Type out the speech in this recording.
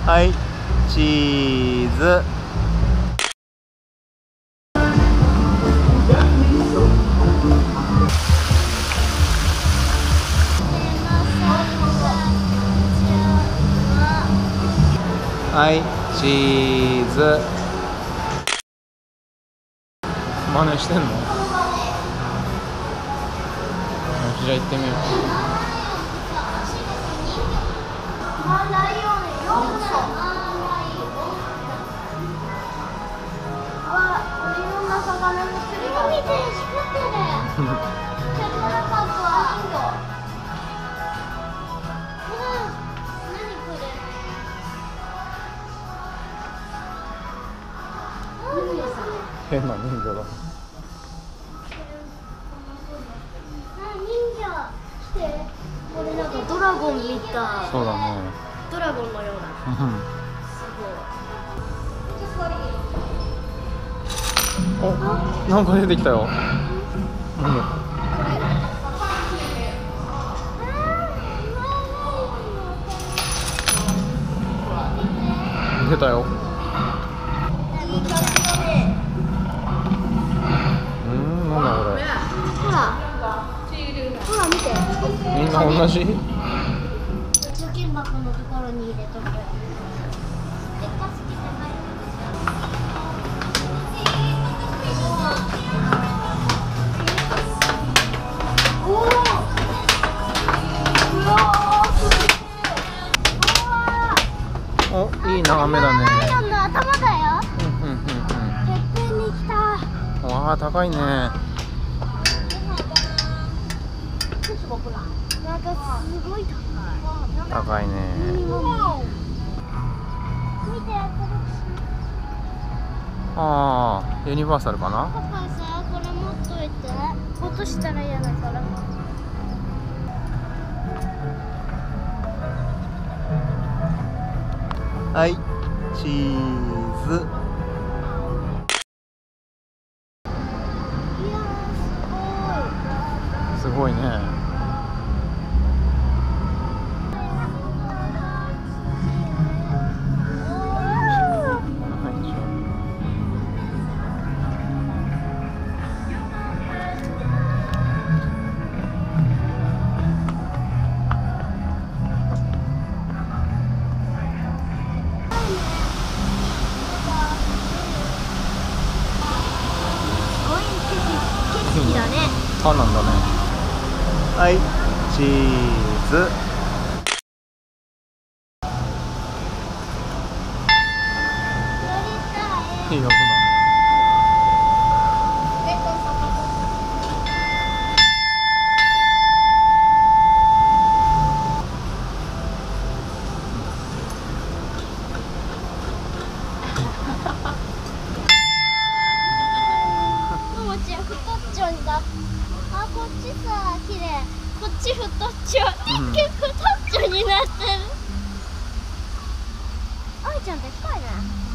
はい、チーズ。はい、チーズ。真似してんの？じゃあ行ってみよう。変な人魚だ。 これなんかドラゴンみたい。 そうだね。 ドラゴンのような。 お、なんか出てきたよ。出たよ。なんだこれ。 ほら。ほら見て。 みんな同じ？ 貯金箱のところに入れとく。 お、いい眺めだね。 ライオンの頭だよ。てっぺんに来た。 わあ、高いね。 なんかすごい高い。 高いね。 見て、 ああ、ユニバーサルかな。 パパさ、これ持っといて。落としたら嫌だから。 はい、チーズ。 いやー、 すごいね。 景色だね。 あ、なんだね。はい、チーズ。いい音だね。 ももちゃん太っちょんだ。あ、こっちさ、綺麗。こっち太っちょ。結構太っちょになってる。あいちゃんでっかいね。